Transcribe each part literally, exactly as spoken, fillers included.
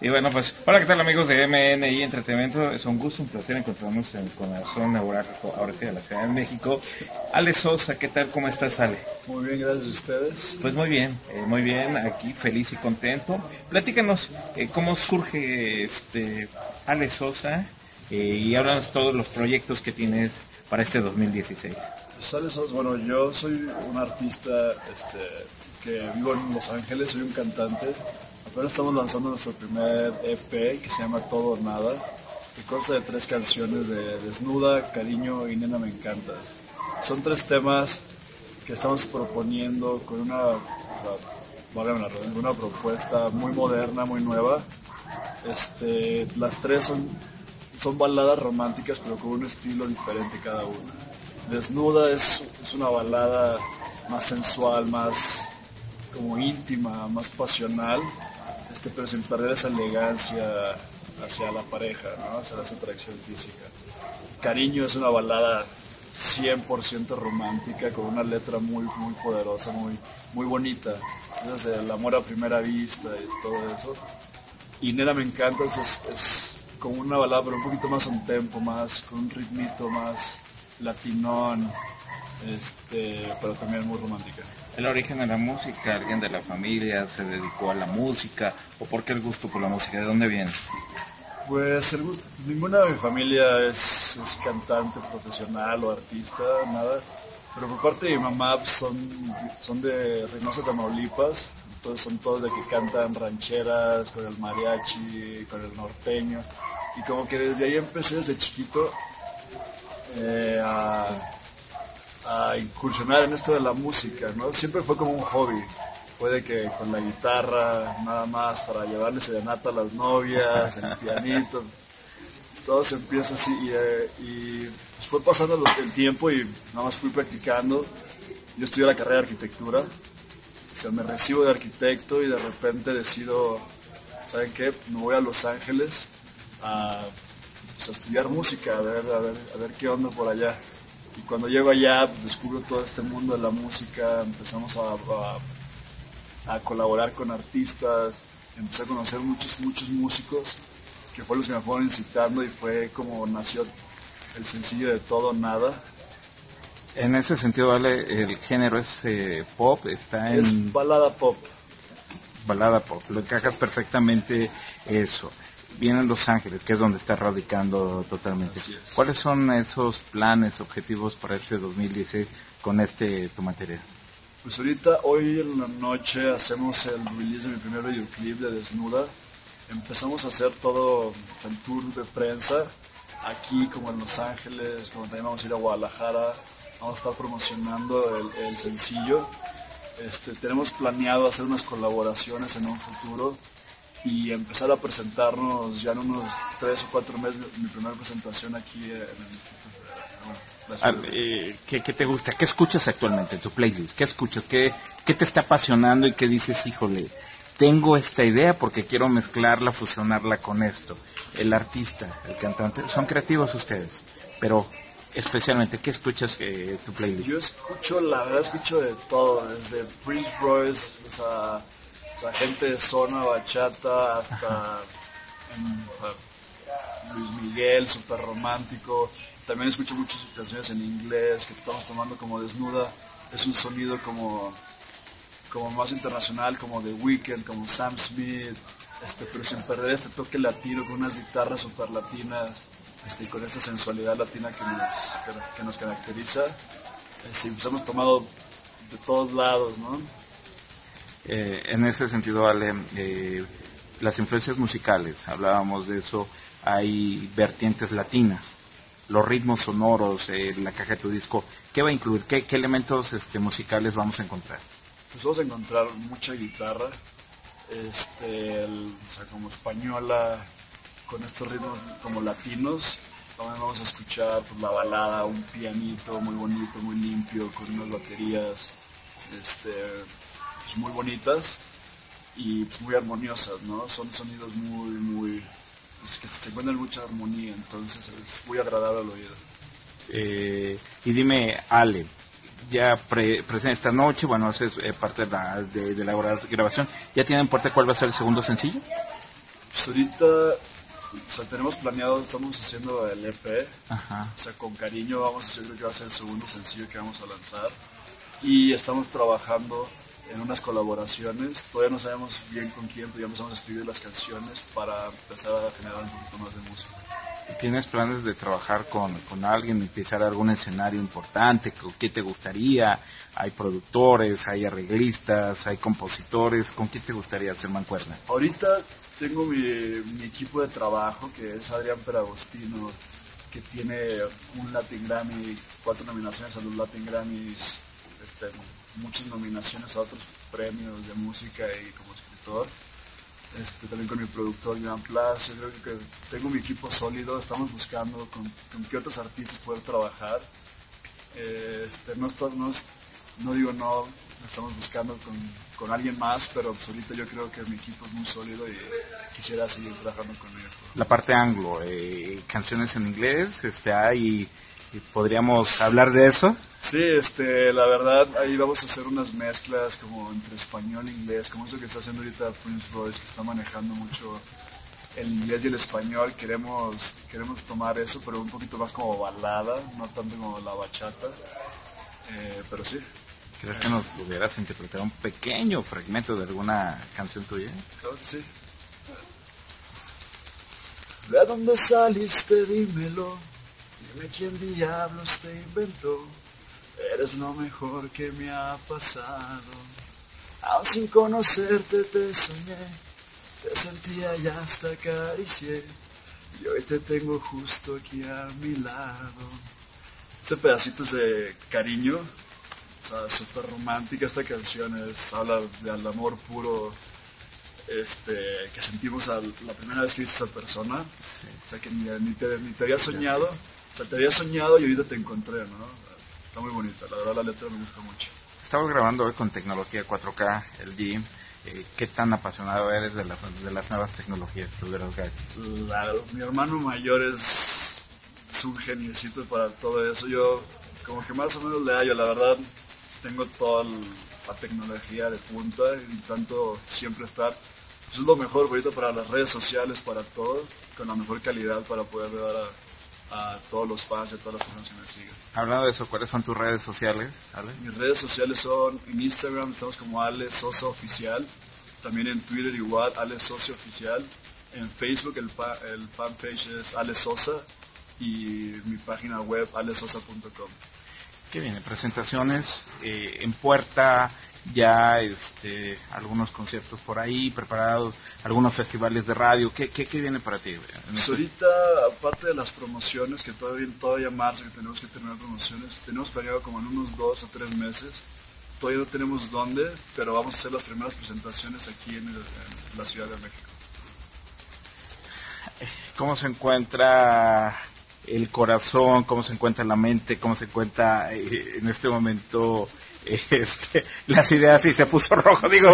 Y bueno, pues, hola, ¿qué tal amigos de M N I Entretenimiento? Es un gusto, un placer encontrarnos en el corazón neurálgico ahorita de la Ciudad de México. Ale Sosa, ¿qué tal? ¿Cómo estás, Ale? Muy bien, gracias a ustedes. Pues muy bien, eh, muy bien, aquí feliz y contento. Platícanos eh, cómo surge este Ale Sosa eh, y háblanos todos los proyectos que tienes para este dos mil dieciséis. Pues Ale Sosa, bueno, yo soy un artista este, que vivo en Los Ángeles, soy un cantante. Apenas estamos lanzando nuestro primer E P que se llama Todo o Nada, que consta de tres canciones de Desnuda, Cariño y Nena Me Encanta. Son tres temas que estamos proponiendo con una, válgame la redundancia, una propuesta muy moderna, muy nueva. Este, las tres son, son baladas románticas, pero con un estilo diferente cada una. Desnuda es, es una balada más sensual, más como íntima, más pasional. Este, pero sin perder esa elegancia hacia la pareja, ¿no? Hacia esa atracción física. Cariño es una balada cien por ciento romántica, con una letra muy, muy poderosa, muy, muy bonita. Es el amor a primera vista y todo eso. Y Nena Me Encanta es, es como una balada, pero un poquito más un tempo, más, con un ritmito más latinón, este, pero también muy romántica. El origen de la música, alguien de la familia se dedicó a la música, o por qué el gusto por la música, ¿de dónde viene? Pues el, ninguna de mi familia es, es cantante profesional o artista, nada, pero por parte de mi mamá son, son de Reynosa, Tamaulipas, entonces son todos de que cantan rancheras, con el mariachi, con el norteño, y como que desde ahí empecé desde chiquito eh, a... a incursionar en esto de la música, ¿no? Siempre fue como un hobby, puede que con la guitarra nada más para llevarle serenata a las novias, el pianito, todo se empieza así y, eh, y pues fue pasando el tiempo y nada más fui practicando. Yo estudié la carrera de arquitectura, o sea, me recibo de arquitecto y de repente decido, ¿saben qué? Me voy a Los Ángeles a, pues, a estudiar música, a ver, a ver, a ver qué onda por allá. Y cuando llego allá, pues, descubro todo este mundo de la música, empezamos a, a, a colaborar con artistas, empecé a conocer muchos, muchos músicos, que fue los que me fueron incitando y fue como nació el sencillo de Todo o Nada. En ese sentido, Ale, el género es eh, pop, está en... Es balada pop. Balada pop, lo encajas perfectamente eso. Viene en Los Ángeles, que es donde está radicando totalmente. ¿Cuáles son esos planes, objetivos para este dos mil dieciséis con este tu material? Pues ahorita, hoy en la noche, hacemos el release de mi primer videoclip de Desnuda. Empezamos a hacer todo el tour de prensa, aquí como en Los Ángeles, como también vamos a ir a Guadalajara, vamos a estar promocionando el, el sencillo. Este, tenemos planeado hacer unas colaboraciones en un futuro y empezar a presentarnos ya en unos tres o cuatro meses, mi primera presentación aquí en, en, en la ciudad. Ah, eh, ¿qué, ¿Qué te gusta? ¿Qué escuchas actualmente en tu playlist? ¿Qué escuchas? ¿Qué, ¿Qué te está apasionando y qué dices, híjole, tengo esta idea porque quiero mezclarla, fusionarla con esto? El artista, el cantante, son creativos ustedes, pero especialmente, ¿qué escuchas en eh, tu playlist? Yo escucho, la verdad escucho de todo, desde Prince Royce, o sea, o sea, gente de zona, bachata, hasta en, Luis Miguel, súper romántico. También escucho muchas canciones en inglés que estamos tomando como Desnuda. Es un sonido como, como más internacional, como The Weeknd, como Sam Smith, este, pero sin perder este toque latino, con unas guitarras súper latinas, este, y con esta sensualidad latina que nos, que, que nos caracteriza. Este, y pues hemos tomado de todos lados, ¿no? Eh, en ese sentido, Ale, eh, las influencias musicales, hablábamos de eso, hay vertientes latinas, los ritmos sonoros, eh, la caja de tu disco, ¿qué va a incluir? ¿Qué, qué elementos este, musicales vamos a encontrar? Pues vamos a encontrar mucha guitarra, este, el, o sea, como española, con estos ritmos como latinos. También vamos a escuchar pues, la balada, un pianito muy bonito, muy limpio, con unas baterías, este... muy bonitas y pues, muy armoniosas, ¿no? Son sonidos muy, muy, pues, que se encuentran mucha armonía, entonces es muy agradable al oído. Eh, y dime, Ale, ya pre, presenta esta noche, bueno, haces eh, parte de la, de, de la grabación, ¿ya tienen en puerta cuál va a ser el segundo sencillo? Pues ahorita, o sea, tenemos planeado, estamos haciendo el E P, Ajá. o sea, con cariño vamos, yo creo que va a ser el segundo sencillo que vamos a lanzar. Y estamos trabajando en unas colaboraciones, todavía no sabemos bien con quién, pero ya empezamos a escribir las canciones para empezar a generar un poquito más de música. ¿Tienes planes de trabajar con, con alguien, empezar algún escenario importante? ¿Qué te gustaría? ¿Hay productores, hay arreglistas, hay compositores? ¿Con quién te gustaría hacer mancuerna? Ahorita tengo mi, mi equipo de trabajo, que es Adrián Peragostino, que tiene un Latin Grammy, cuatro nominaciones a los Latin Grammys, este, muchas nominaciones a otros premios de música y como escritor. Este, también con mi productor Joan Plas. Yo creo que tengo mi equipo sólido, estamos buscando con, con qué otros artistas poder trabajar. Este, no, no, no digo no, estamos buscando con, con alguien más, pero pues ahorita yo creo que mi equipo es muy sólido y quisiera seguir trabajando con ellos. La parte anglo, eh, canciones en inglés, este, hay, ¿podríamos hablar de eso? Sí, este, la verdad, ahí vamos a hacer unas mezclas como entre español e inglés, como eso que está haciendo ahorita Prince Royce, que está manejando mucho el inglés y el español. Queremos, queremos tomar eso, pero un poquito más como balada, no tanto como la bachata, eh, pero sí. ¿Crees que nos pudieras interpretar un pequeño fragmento de alguna canción tuya? Claro que sí. ¿De dónde saliste? Dímelo, dime quién diablos te inventó. Eres lo mejor que me ha pasado. Aún sin conocerte te soñé, te sentía y hasta acaricié, y hoy te tengo justo aquí a mi lado. Este pedacito es de cariño, o sea, súper romántica esta canción, es, habla del amor puro este, que sentimos a la primera vez que viste a esa persona. Sí. O sea, que ni, ni, te, ni te había soñado, o sea, te había soñado y ahorita te encontré, ¿no? Está muy bonita, la verdad la letra me gusta mucho. Estamos grabando hoy con tecnología cuatro K, el G I M. Eh, ¿Qué tan apasionado eres de las, de las nuevas tecnologías? La, mi hermano mayor es, es un geniecito para todo eso. Yo como que más o menos le hallo, la verdad tengo toda la tecnología de punta y tanto siempre estar. Pues es lo mejor ahorita para las redes sociales, para todo, con la mejor calidad para poder dar a, a todos los fans y a todas las personas que me siguen. Hablando de eso, ¿cuáles son tus redes sociales, Ale? Mis redes sociales son, en Instagram estamos como Ale Sosa Oficial, también en Twitter igual, Ale Sosa Oficial, en Facebook el, pa, el fanpage es Ale Sosa y mi página web ale sosa punto com. ¿Qué viene? Presentaciones eh, en puerta, ya este, algunos conciertos por ahí preparados, algunos festivales de radio. ¿Qué, qué, qué viene para ti? Pues ahorita, aparte de las promociones, que todavía, todavía marzo, que tenemos que terminar promociones, tenemos planeado como en unos dos o tres meses. Todavía no tenemos dónde, pero vamos a hacer las primeras presentaciones aquí en, el, en la Ciudad de México. ¿Cómo se encuentra el corazón? ¿Cómo se encuentra la mente? ¿Cómo se encuentra eh, en este momento eh, este, las ideas? Y se puso rojo, digo,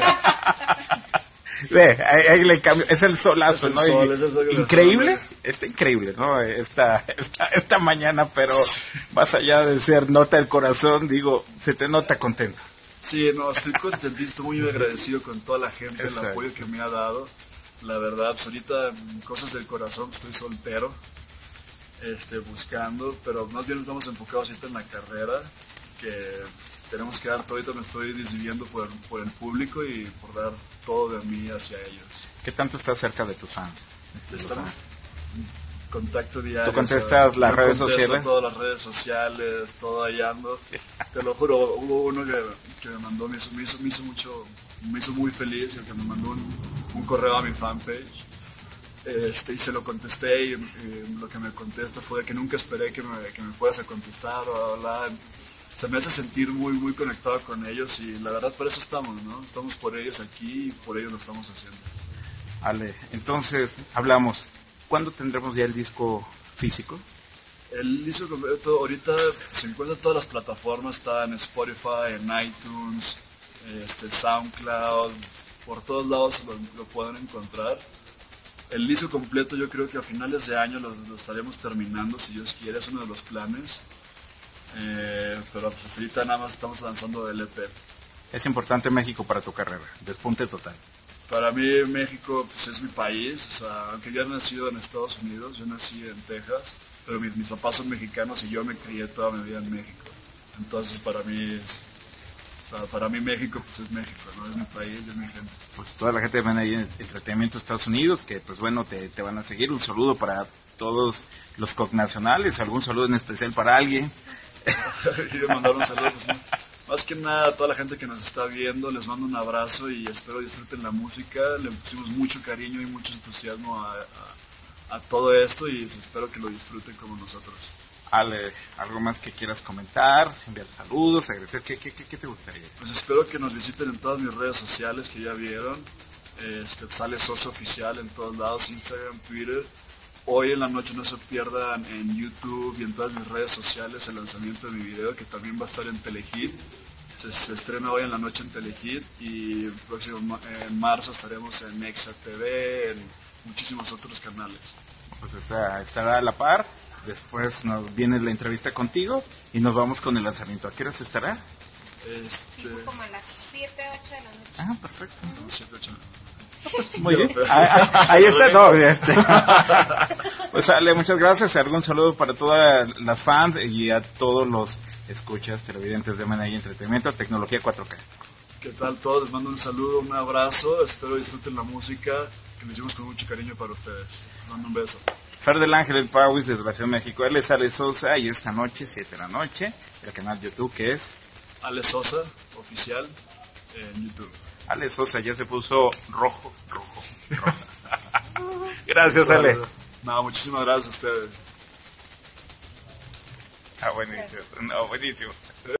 ve, ahí, ahí le cambio, es el solazo, es el ¿no? Sol, es el increíble, está increíble, ¿no? Esta, esta, esta mañana, pero más allá de ser nota del corazón, digo, se te nota contento. Sí, no, estoy contentísimo, muy agradecido con toda la gente, Exacto. El apoyo que me ha dado. La verdad, pues ahorita cosas del corazón, estoy soltero, este, buscando, pero más bien estamos enfocados ahorita en la carrera, que tenemos que dar todo. Ahorita me estoy decidiendo por, por el público y por dar todo de mí hacia ellos. ¿Qué tanto estás cerca de tus fans? Están en contacto diario. ¿Tú contestas o sea, las redes sociales? Todas las redes sociales, todo ahí ando. Te lo juro, hubo uno que, que me mandó, me hizo, me, hizo, me hizo mucho, me hizo muy feliz, el que me mandó un, un correo a mi fanpage. Este, y se lo contesté y, y lo que me contesta fue que nunca esperé que me, que me fueras a contestar o hablar. Se me hace sentir muy muy conectado con ellos y la verdad por eso estamos, ¿no? Estamos por ellos aquí y por ellos lo estamos haciendo. Ale, entonces hablamos, ¿cuándo tendremos ya el disco físico? El disco completo ahorita se encuentra en todas las plataformas, está en Spotify, en iTunes, este, SoundCloud, por todos lados lo, lo pueden encontrar. El disco completo yo creo que a finales de año lo, lo estaremos terminando, si Dios quiere, es uno de los planes. Eh, pero pues ahorita nada más estamos lanzando el E P. Es importante México para tu carrera, despunte total. Para mí México pues, es mi país, o sea, aunque yo he nacido en Estados Unidos, yo nací en Texas, pero mis, mis papás son mexicanos y yo me crié toda mi vida en México. Entonces para mí, es, para, para mí México pues es México, ¿no? Es mi país, es mi gente. Pues toda la gente de Managing Entretenimiento Estados Unidos, que pues bueno, te, te van a seguir. Un saludo para todos los connacionales, algún saludo en especial para alguien. Quiero mandar un saludo, pues, más que nada a toda la gente que nos está viendo, les mando un abrazo y espero disfruten la música. Le pusimos mucho cariño y mucho entusiasmo a, a, a todo esto y espero que lo disfruten como nosotros. Ale, ¿algo más que quieras comentar? Enviar saludos, agradecer, ¿qué, qué, qué, qué te gustaría? Pues espero que nos visiten en todas mis redes sociales que ya vieron. Este, sale Sosa Oficial en todos lados, Instagram, Twitter. Hoy en la noche no se pierdan en YouTube y en todas mis redes sociales el lanzamiento de mi video, que también va a estar en Telehit. Se, se estrena hoy en la noche en Telehit y el próximo en marzo estaremos en Nexa T V, en muchísimos otros canales. Pues está, estará a la par. Después nos viene la entrevista contigo y nos vamos con el lanzamiento. ¿A qué hora se estará? Este... Tipo como a las siete, ocho de la noche. Ah, perfecto. siete, ocho. Muy bien. Ahí, ahí está todo. Este. Pues Ale, muchas gracias. Algún saludo para todas las fans y a todos los escuchas televidentes de Managing Entretenimiento, Tecnología cuatro K. ¿Qué tal todos? Les mando un saludo, un abrazo. Espero disfruten la música que le hicimos con mucho cariño para ustedes. Les mando un beso. Fer del Ángel, el Pauis desde la Ciudad de México. Él es Ale Sosa y esta noche, siete de la noche, el canal YouTube que es Ale Sosa, oficial, en YouTube. Ale Sosa ya se puso rojo, rojo, rojo. Gracias, Ale. No, muchísimas gracias a ustedes. Ah, buenísimo. No, buenísimo.